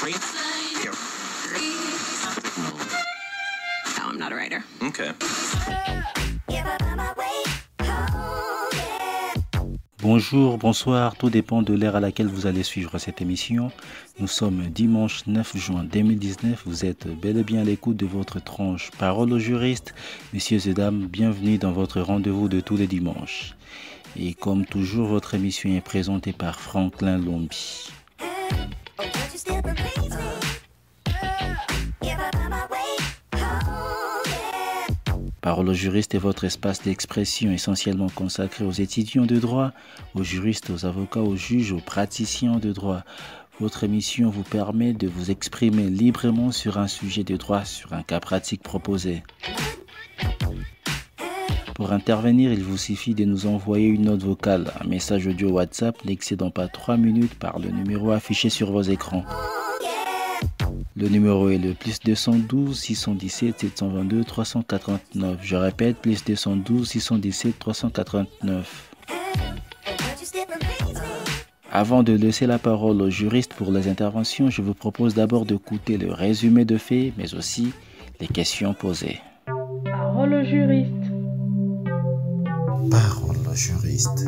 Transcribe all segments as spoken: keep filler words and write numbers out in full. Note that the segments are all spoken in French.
No, I'm not a writer. Okay. Bonjour, bonsoir, tout dépend de l'heure à laquelle vous allez suivre cette émission. Nous sommes dimanche neuf juin deux mille dix-neuf, vous êtes bel et bien à l'écoute de votre tranche Parole aux juristes. Messieurs et dames, bienvenue dans votre rendez-vous de tous les dimanches. Et comme toujours, votre émission est présentée par Franklin Lombi. Parole aux juristes est votre espace d'expression essentiellement consacré aux étudiants de droit, aux juristes, aux avocats, aux juges, aux praticiens de droit. Votre émission vous permet de vous exprimer librement sur un sujet de droit, sur un cas pratique proposé. Pour intervenir, il vous suffit de nous envoyer une note vocale, un message audio WhatsApp n'excédant pas trois minutes par le numéro affiché sur vos écrans. Le numéro est le plus deux cent douze six cent dix-sept sept cent vingt-deux trois cent quatre-vingt-neuf. Je répète, plus deux cent douze six cent dix-sept trois cent quatre-vingt-neuf. Avant de laisser la parole aux juristes pour les interventions, je vous propose d'abord d'écouter le résumé de faits, mais aussi les questions posées. Parole aux juristes. Parole aux juristes.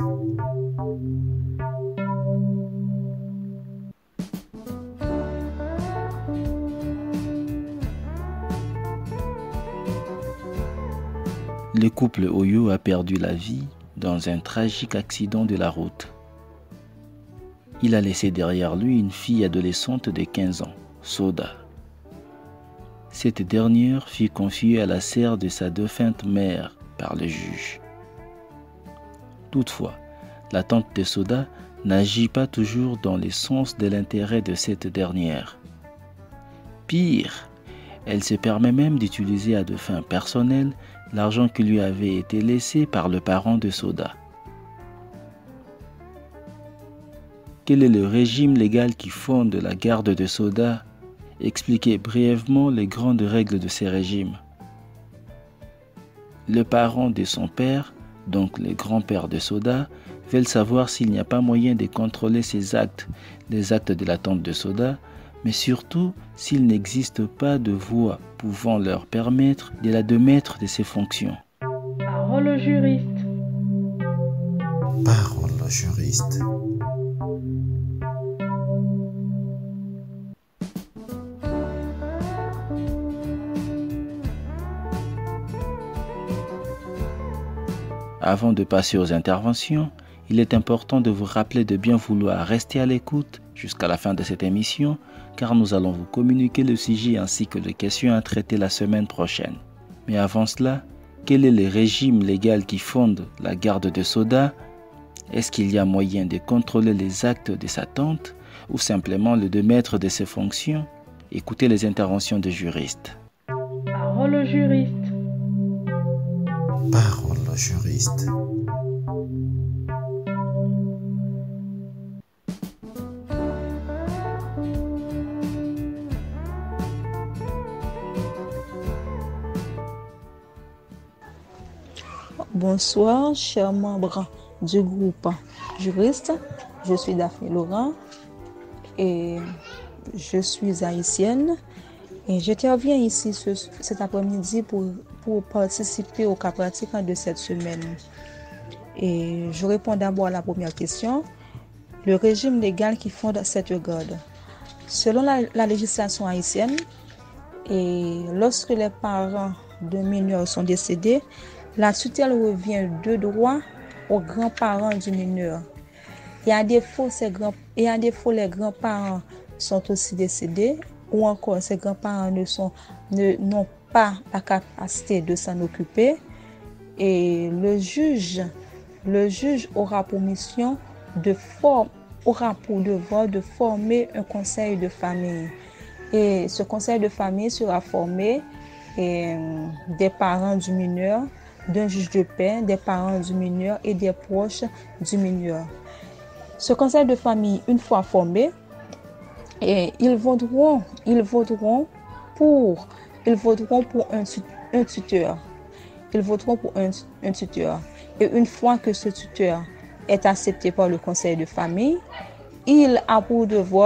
Le couple Oyo a perdu la vie dans un tragique accident de la route. Il a laissé derrière lui une fille adolescente de quinze ans, Soda. Cette dernière fut confiée à la serre de sa défunte mère par le juge. Toutefois, la tante de Soda n'agit pas toujours dans le sens de l'intérêt de cette dernière. Pire, elle se permet même d'utiliser à des fins personnelles l'argent qui lui avait été laissé par le parent de Soda. Quel est le régime légal qui fonde la garde de Soda? Expliquez brièvement les grandes règles de ces régimes. Le parent de son père, donc le grand-père de Soda, veulent savoir s'il n'y a pas moyen de contrôler ses actes, les actes de la tante de Soda, mais surtout s'il n'existe pas de voie pouvant leur permettre de la démettre de ses fonctions. Parole aux juristes. Parole aux juristes. Avant de passer aux interventions, il est important de vous rappeler de bien vouloir rester à l'écoute jusqu'à la fin de cette émission, car nous allons vous communiquer le sujet ainsi que les questions à traiter la semaine prochaine. Mais avant cela, quel est le régime légal qui fonde la garde de Soda? Est-ce qu'il y a moyen de contrôler les actes de sa tante ou simplement le démettre de ses fonctions? Écoutez les interventions des juristes. Parole aux juristes. Parole aux juristes. Bonsoir, chers membres du groupe juriste. Je suis Daphné Laurent et je suis haïtienne. Et j'interviens ici ce, cet après-midi pour, pour participer au cas pratique de cette semaine. Et je réponds d'abord à la première question. Le régime légal qui fonde cette garde. Selon la, la législation haïtienne, et lorsque les parents de mineurs sont décédés, la tutelle revient de droit aux grands-parents du mineur. Et à défaut, ces grands, et à défaut, les grands-parents sont aussi décédés, ou encore ces grands-parents ne sont, ne, n'ont pas la capacité de s'en occuper. Et le juge, le juge aura pour mission de former, aura pour devoir de former un conseil de famille. Et ce conseil de famille sera formé et, des parents du mineur, d'un juge de paix, des parents du mineur et des proches du mineur. Ce conseil de famille, une fois formé, et ils voteront, ils voteront pour, ils voteront pour un, un tuteur. Ils voteront pour un, un tuteur. Et une fois que ce tuteur est accepté par le conseil de famille, il a pour devoir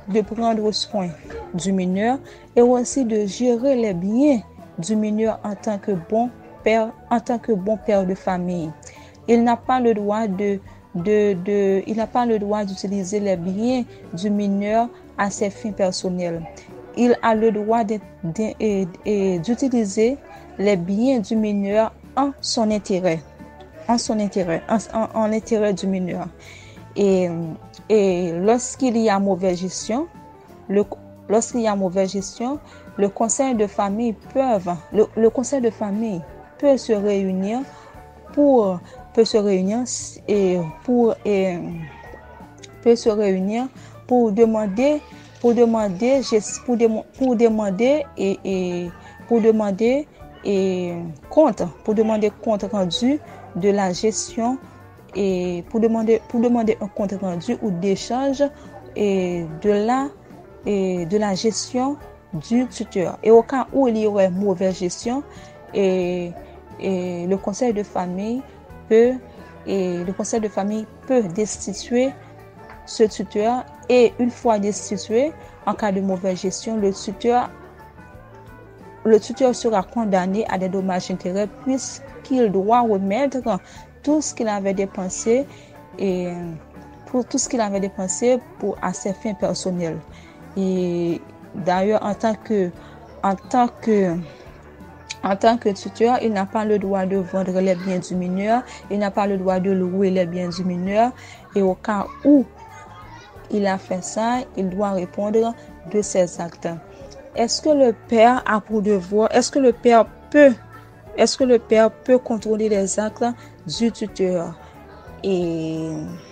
de prendre soin du mineur et aussi de gérer les biens du mineur en tant que bon père, en tant que bon père de famille. Il n'a pas le droit de, de, de, il n'a pas le droit d'utiliser les biens du mineur à ses fins personnelles. Il a le droit de, de, de, d'utiliser les biens du mineur en son intérêt, en son intérêt, en, en, en l'intérêt du mineur. Et, et lorsqu'il y a mauvaise gestion, le, lorsqu'il y a mauvaise gestion, le conseil de famille peuvent, le, le conseil de famille peut se réunir pour, peut se réunir et pour, et, peut se réunir pour demander, pour demander, pour, pour demander et, et pour demander et compte, pour demander compte rendu de la gestion et pour demander, pour demander un compte rendu ou d'échange et de la, et de la gestion du tuteur. Et au cas où il y aurait mauvaise gestion, et, et le conseil de famille peut, et le conseil de famille peut destituer ce tuteur et une fois destitué, en cas de mauvaise gestion, le tuteur, le tuteur sera condamné à des dommages et intérêts puisqu'il doit remettre tout ce qu'il avait dépensé et pour tout ce qu'il avait dépensé pour à ses fins personnelles. Et d'ailleurs, en tant que, en tant que, en tant que tuteur, il n'a pas le droit de vendre les biens du mineur, il n'a pas le droit de louer les biens du mineur. Et au cas où il a fait ça, il doit répondre de ses actes. Est-ce que le père a pour devoir, est-ce que le père peut, est-ce que le père peut contrôler les actes du tuteur? Et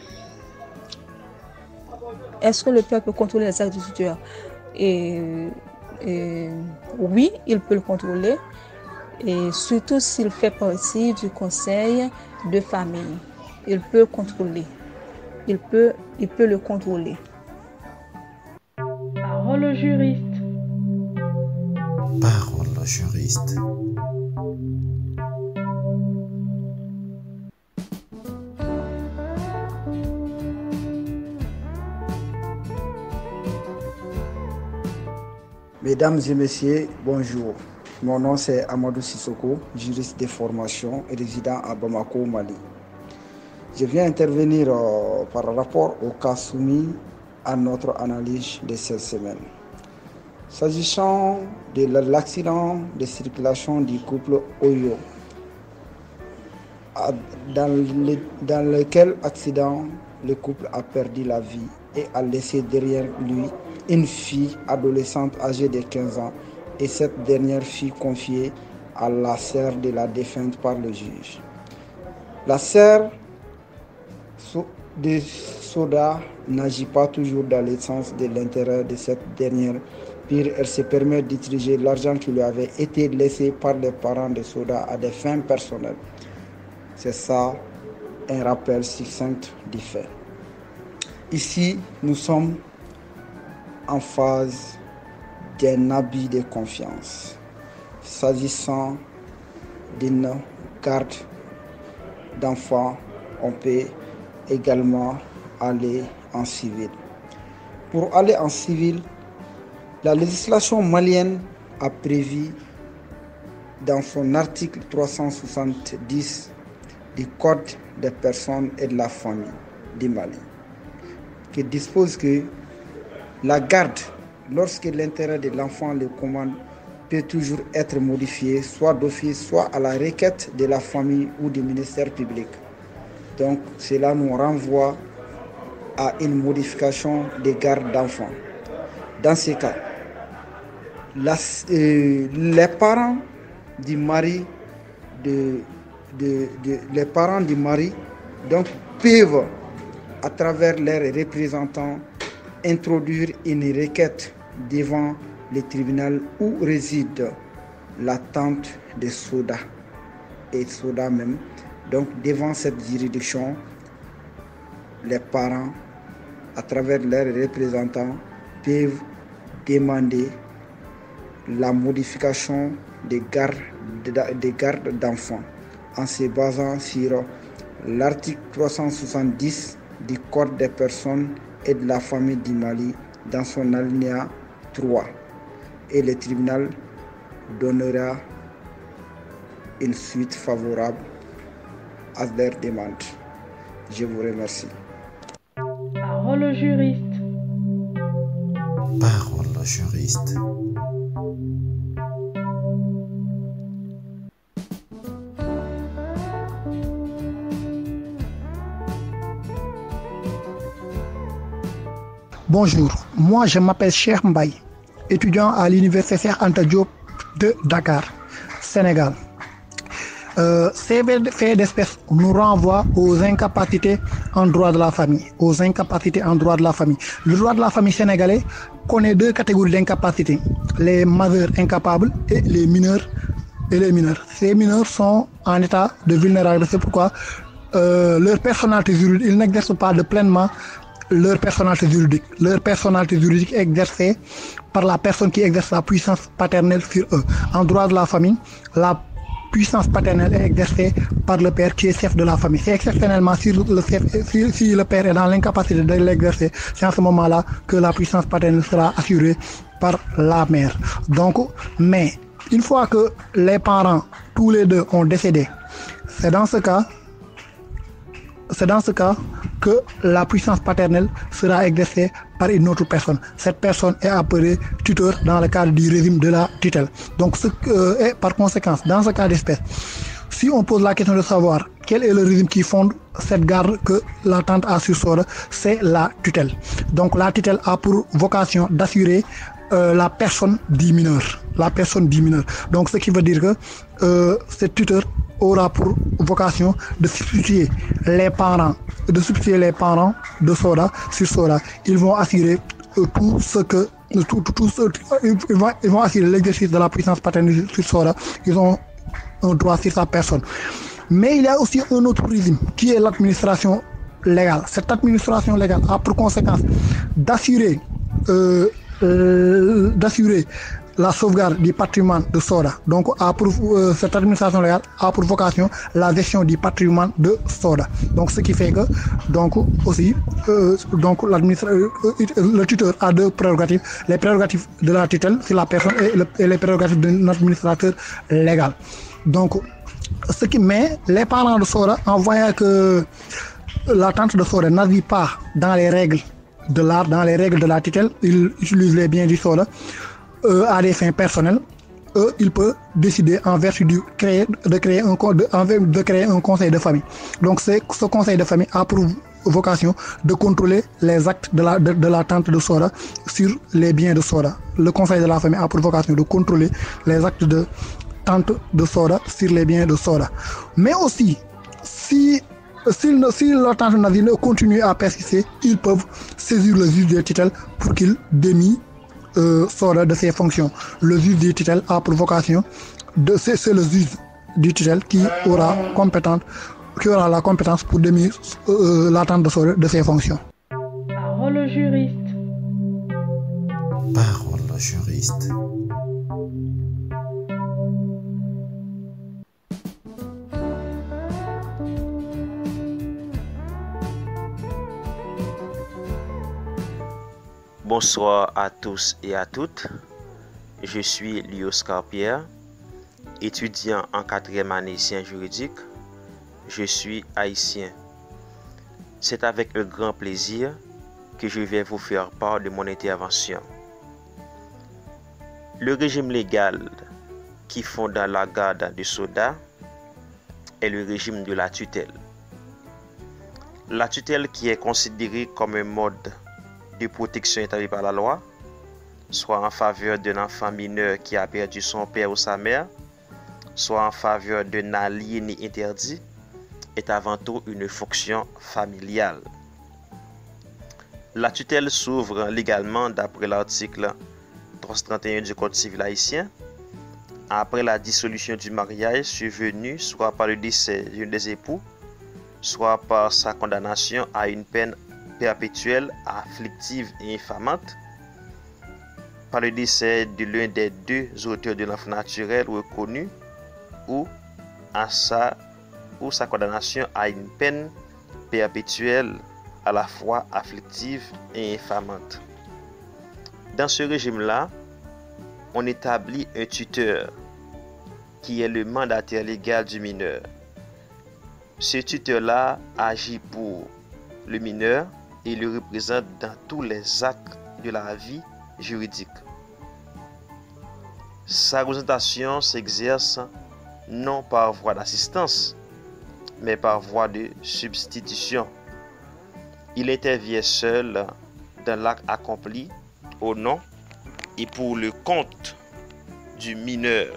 est-ce que le père peut contrôler les actes du tuteur? Et, et oui, il peut le contrôler, et surtout s'il fait partie du conseil de famille. Il peut contrôler. Il peut, il peut le contrôler. Parole au juriste. Parole au juriste. Mesdames et messieurs, bonjour. Mon nom c'est Amadou Sissoko, juriste de formation et résident à Bamako, Mali. Je viens intervenir euh, par rapport au cas soumis à notre analyse de cette semaine. S'agissant de l'accident de circulation du couple Oyo, dans, le, dans lequel accident le couple a perdu la vie et a laissé derrière lui une fille adolescente âgée de quinze ans et cette dernière fille confiée à la sœur de la défunte par le juge. La sœur de Soda n'agit pas toujours dans le sens de l'intérêt de cette dernière. Pire, elle se permet d'utiliser l'argent qui lui avait été laissé par les parents de Soda à des fins personnelles. C'est ça un rappel succinct du fait. Ici, nous sommes en phase d'un abus de confiance. S'agissant d'une garde d'enfants, on peut également aller en civil. Pour aller en civil, la législation malienne a prévu dans son article trois cent soixante-dix du Code des personnes et de la famille du Mali, qui dispose que la garde, lorsque l'intérêt de l'enfant le commande, peut toujours être modifié, soit d'office, soit à la requête de la famille ou du ministère public. Donc, cela nous renvoie à une modification des gardes d'enfants. Dans ce cas, la, euh, les parents du mari, de, de, de, les parents du mari donc, peuvent, à travers leurs représentants, introduire une requête devant le tribunal où réside la tante de Soda et Soda même. Donc devant cette juridiction, les parents, à travers leurs représentants, peuvent demander la modification des gardes, des gardes d'enfants en se basant sur l'article trois cent soixante-dix du Code des personnes et de la famille du Mali dans son alinéa trois et le tribunal donnera une suite favorable à leur demande. Je vous remercie. Parole au juriste. Parole au juriste. Bonjour, moi je m'appelle Cheikh Mbaye, étudiant à l'université Cheikh Anta Diop de Dakar, Sénégal. Euh, ces faits d'espèce nous renvoient aux incapacités en droit de la famille, aux incapacités en droit de la famille. Le droit de la famille sénégalais connaît deux catégories d'incapacités, les majeurs incapables et les mineurs et les mineurs. Ces mineurs sont en état de vulnérabilité, c'est pourquoi euh, leur personnalité juridique, ils n'exercent pas de pleinement leur personnalité juridique. Leur personnalité juridique est exercée par la personne qui exerce la puissance paternelle sur eux. En droit de la famille, la puissance paternelle est exercée par le père qui est chef de la famille. C'est exceptionnellement si le, chef, si, si le père est dans l'incapacité de l'exercer, c'est en ce moment-là que la puissance paternelle sera assurée par la mère. Donc, mais une fois que les parents, tous les deux, ont décédé, c'est dans ce cas C'est dans ce cas que la puissance paternelle sera exercée par une autre personne. Cette personne est appelée tuteur dans le cadre du régime de la tutelle. Donc, ce, euh, et par conséquent, dans ce cas d'espèce, si on pose la question de savoir quel est le régime qui fonde cette garde que la tante a sur Soda, c'est la tutelle. Donc, la tutelle a pour vocation d'assurer euh, la personne du mineur. La personne du mineur. Donc, ce qui veut dire que euh, cette tuteur aura pour vocation de substituer les parents, de substituer les parents de Soda sur Soda. Ils vont assurer euh, tout ce que, tout, tout, tout ce, ils, vont, ils vont assurer l'exercice de la puissance paternelle sur Soda. Ils ont un droit sur sa personne. Mais il y a aussi un autre régime qui est l'administration légale. Cette administration légale a pour conséquence d'assurer, euh, euh, d'assurer la sauvegarde du patrimoine de Soda. Donc, a pour, euh, cette administration légale a pour vocation la gestion du patrimoine de Soda. Donc, ce qui fait que, donc, aussi, euh, donc, euh, le tuteur a deux prérogatives. Les prérogatives de la tutelle sur la personne et, le, et les prérogatives de l'administrateur légal. Donc, ce qui met les parents de Soda, en voyant que la tante de Soda n'agit pas dans les règles de l'art, dans les règles de la tutelle, ils utilisent les biens du Soda Euh, à des fins personnelles, eux, il peut décider en vertu du créer, de, créer un, de, de créer un conseil de famille. Donc, c'est, ce conseil de famille a pour vocation de contrôler les actes de la, de, de la tante de Soda sur les biens de Soda. Le conseil de la famille a pour vocation de contrôler les actes de tante de Soda sur les biens de Soda. Mais aussi, si, si, si la tante nazie continue à persister, ils peuvent saisir le juge des tutelles pour qu'il démie Euh, Soda de ses fonctions. Le juge du tutelle a pour vocation de c'est, c'est le juge du tutelle qui aura compétente qui aura la compétence pour démis euh, la tante de Soda de ses fonctions. Parole au juriste. Parole au juriste. Bonsoir à tous et à toutes. Je suis Lioscar Pierre, étudiant en quatrième année sciences juridiques. Je suis haïtien. C'est avec un grand plaisir que je vais vous faire part de mon intervention. Le régime légal qui fonde la garde de Soda est le régime de la tutelle. La tutelle qui est considérée comme un mode de protection établie par la loi, soit en faveur d'un enfant mineur qui a perdu son père ou sa mère, soit en faveur d'un aliéné interdit, est avant tout une fonction familiale. La tutelle s'ouvre légalement d'après l'article trois cent trente et un du Code civil haïtien, après la dissolution du mariage survenue soit par le décès d'un des époux, soit par sa condamnation à une peine perpétuelle, afflictive et infamante, par le décès de l'un des deux auteurs de l'enfant naturel reconnu, ou à sa ou sa condamnation à une peine perpétuelle à la fois afflictive et infamante. Dans ce régime-là, on établit un tuteur qui est le mandataire légal du mineur. Ce tuteur-là agit pour le mineur et le représente dans tous les actes de la vie juridique. Sa représentation s'exerce non par voie d'assistance, mais par voie de substitution. Il intervient seul dans l'acte accompli au nom et pour le compte du mineur.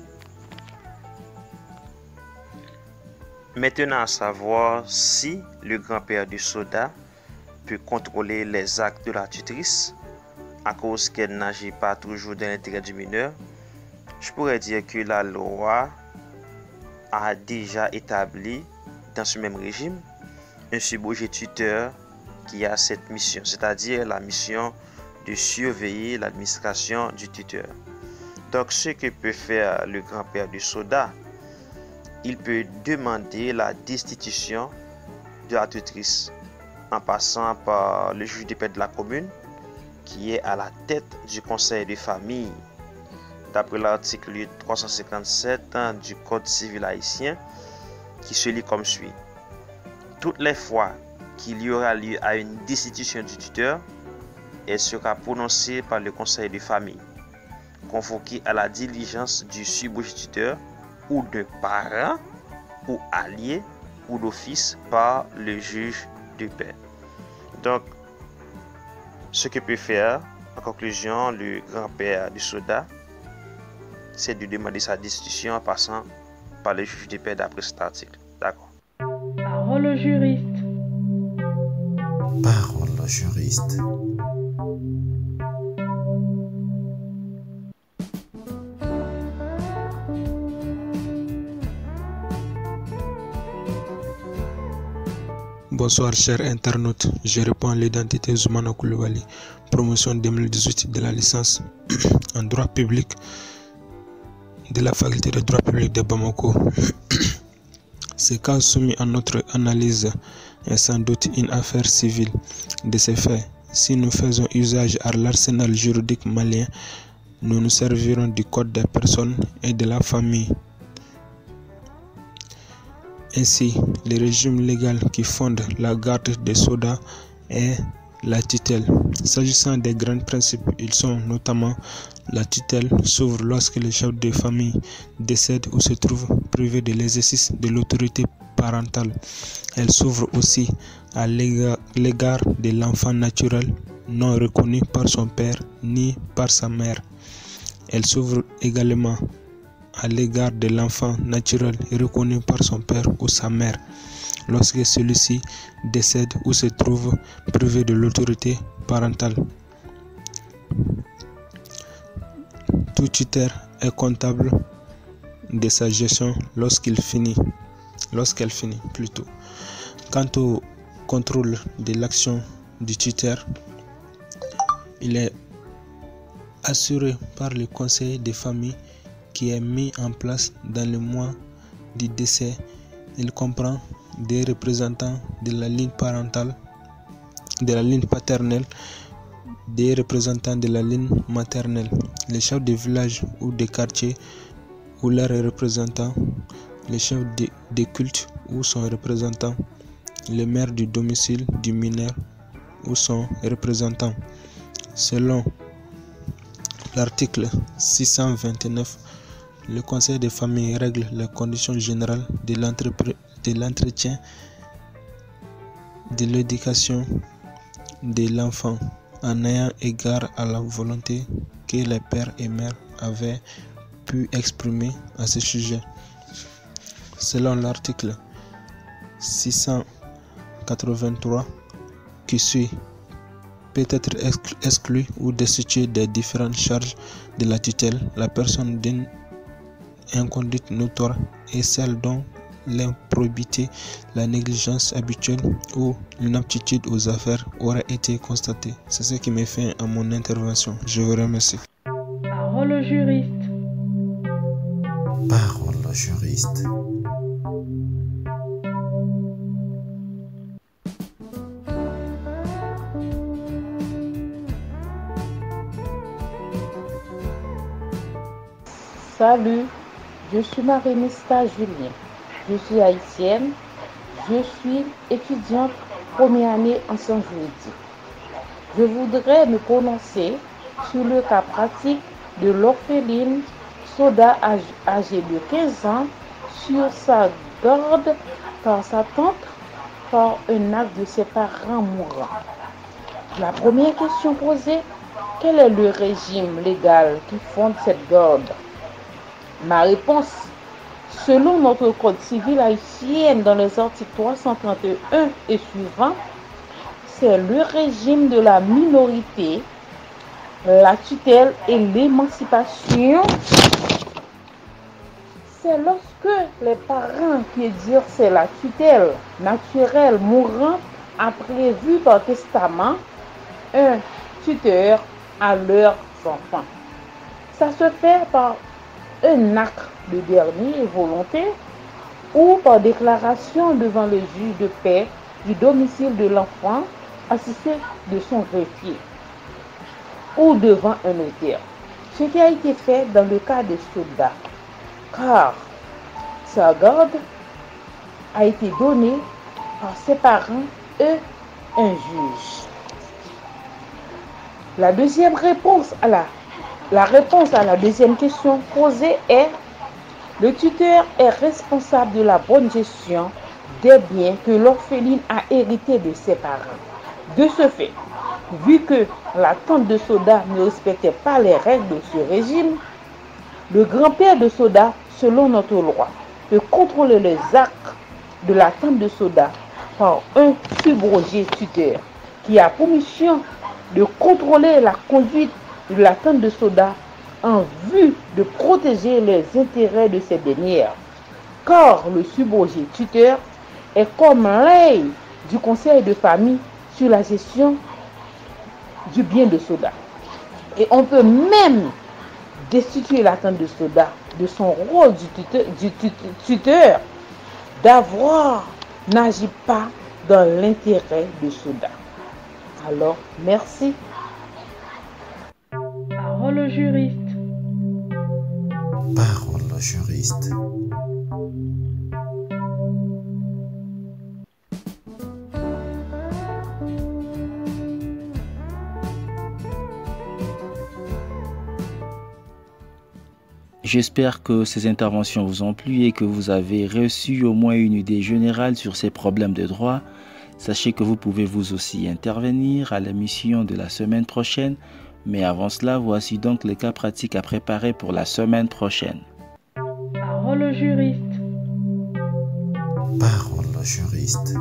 Maintenant, à savoir si le grand-père du Soda peut contrôler les actes de la tutrice à cause qu'elle n'agit pas toujours dans l'intérêt du mineur. Je pourrais dire que la loi a déjà établi dans ce même régime un subordonné tuteur qui a cette mission, c'est-à-dire la mission de surveiller l'administration du tuteur. Donc, ce que peut faire le grand-père du Soda, il peut demander la destitution de la tutrice en passant par le juge de paix de la commune qui est à la tête du conseil de famille. D'après l'article trois cent cinquante-sept du Code civil haïtien qui se lit comme suit. Toutes les fois qu'il y aura lieu à une destitution du tuteur, elle sera prononcée par le conseil de famille, convoqué à la diligence du substituteur ou de parent ou allié ou d'office par le juge de paix. Donc, ce que peut faire, en conclusion, le grand-père du Soda, c'est de demander sa destitution en passant par le juge de paix d'après cet article. D'accord. Parole au juriste. Parole au juriste. Bonsoir chers internautes, je réponds à l'identité Zoumana Koulibaly, promotion deux mille dix-huit de la licence en droit public de la faculté de droit public de Bamako. Ce cas soumis à notre analyse est sans doute une affaire civile. De ces faits, si nous faisons usage à l'arsenal juridique malien, nous nous servirons du code des personnes et de la famille. Ainsi, le régime légal qui fonde la garde des sodas est la tutelle. S'agissant des grands principes, ils sont notamment la tutelle s'ouvre lorsque le chef de famille décède ou se trouve privé de l'exercice de l'autorité parentale. Elle s'ouvre aussi à l'égard de l'enfant naturel non reconnu par son père ni par sa mère. Elle s'ouvre également à l'égard de l'enfant naturel reconnu par son père ou sa mère, lorsque celui-ci décède ou se trouve privé de l'autorité parentale. Tout tuteur est comptable de sa gestion lorsqu'il finit, lorsqu'elle finit plutôt. Quant au contrôle de l'action du tuteur, il est assuré par le conseil de famille qui est mis en place dans le mois du décès. Il comprend des représentants de la ligne parentale, de la ligne paternelle, des représentants de la ligne maternelle, les chefs de village ou de quartier ou leurs représentants, les chefs de, de culte ou son représentant, le maire du domicile du mineur ou son représentant. Selon l'article six cent vingt-neuf, le conseil de famille règle les conditions générales de l'entretien, de l'éducation de l'enfant en ayant égard à la volonté que les pères et mères avaient pu exprimer à ce sujet. Selon l'article six cent quatre-vingt-trois qui suit, peut être exclue ou destituée des différentes charges de la tutelle la personne d'une inconduite notoire et celle dont l'improbité, la négligence habituelle ou l'inaptitude aux affaires aura été constatée. C'est ce qui met fin à mon intervention. Je vous remercie. Parole au juriste. Parole au juriste. Salut, je suis Marie-Mista Julien. Je suis haïtienne. Je suis étudiante première année en sciences juridiques. Je voudrais me prononcer sur le cas pratique de l'orpheline Soda âgée de quinze ans sur sa garde par sa tante par un acte de ses parents mourants. La première question posée, quel est le régime légal qui fonde cette garde? Ma réponse, selon notre code civil haïtien dans les articles trois cent trente et un et suivants, c'est le régime de la minorité, la tutelle et l'émancipation. C'est lorsque les parents qui exercent la tutelle naturelle mourant a prévu par testament un tuteur à leurs enfants. Ça se fait par un acte de dernière volonté ou par déclaration devant le juge de paix du domicile de l'enfant assisté de son greffier ou devant un notaire. Ce qui a été fait dans le cas de Soda, car sa garde a été donnée par ses parents et un juge. La deuxième réponse à la, la réponse à la deuxième question posée est: le tuteur est responsable de la bonne gestion des biens que l'orpheline a hérités de ses parents. De ce fait, vu que la tante de Soda ne respectait pas les règles de ce régime, le grand-père de Soda, selon notre loi, peut contrôler les actes de la tante de Soda par un subrogé tuteur qui a pour mission de contrôler la conduite de la tante de Soda en vue de protéger les intérêts de cette dernière. Car le subrogé tuteur est comme l'œil du conseil de famille sur la gestion du bien de Soda. Et on peut même destituer la tante de Soda de son rôle du tuteur, du tuteur, tuteur d'avoir n'agi pas dans l'intérêt de Soda. Alors, merci. Parole au juriste. Parole au juriste. J'espère que ces interventions vous ont plu et que vous avez reçu au moins une idée générale sur ces problèmes de droit. Sachez que vous pouvez vous aussi intervenir à l'émission de la semaine prochaine. Mais avant cela, voici donc les cas pratiques à préparer pour la semaine prochaine. Parole au juriste. Parole au juriste.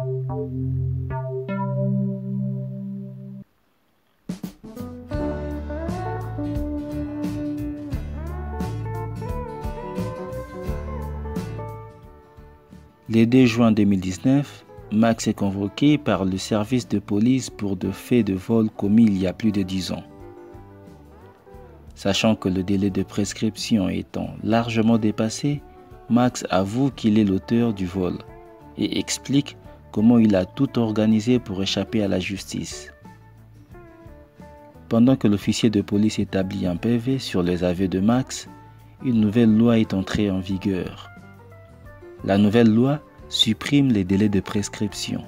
Le deux juin deux mille dix-neuf, Max est convoqué par le service de police pour des faits de vol commis il y a plus de dix ans. Sachant que le délai de prescription étant largement dépassé, Max avoue qu'il est l'auteur du vol et explique comment il a tout organisé pour échapper à la justice. Pendant que l'officier de police établit un P V sur les aveux de Max, une nouvelle loi est entrée en vigueur. La nouvelle loi supprime les délais de prescription.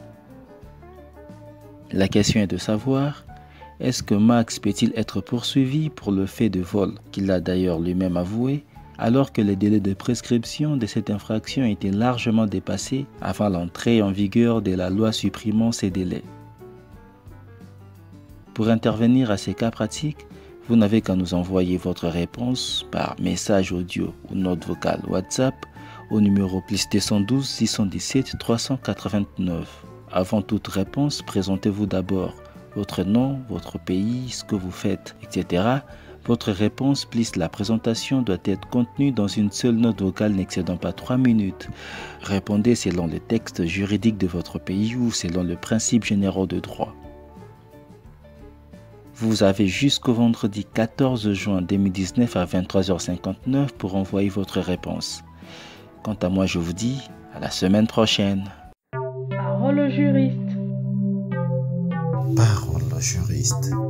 La question est de savoir, est-ce que Max peut-il être poursuivi pour le fait de vol, qu'il a d'ailleurs lui-même avoué, alors que les délais de prescription de cette infraction étaient largement dépassés avant l'entrée en vigueur de la loi supprimant ces délais. Pour intervenir à ces cas pratiques, vous n'avez qu'à nous envoyer votre réponse par message audio ou note vocale WhatsApp au numéro plus deux cent douze six cent dix-sept trois cent quatre-vingt-neuf. Avant toute réponse, présentez-vous d'abord votre nom, votre pays, ce que vous faites, et cetera. Votre réponse plus la présentation doit être contenue dans une seule note vocale n'excédant pas trois minutes. Répondez selon le texte juridique de votre pays ou selon le principe général de droit. Vous avez jusqu'au vendredi quatorze juin deux mille dix-neuf à vingt-trois heures cinquante-neuf pour envoyer votre réponse. Quant à moi, je vous dis à la semaine prochaine. Parole au juriste. Parole au juriste.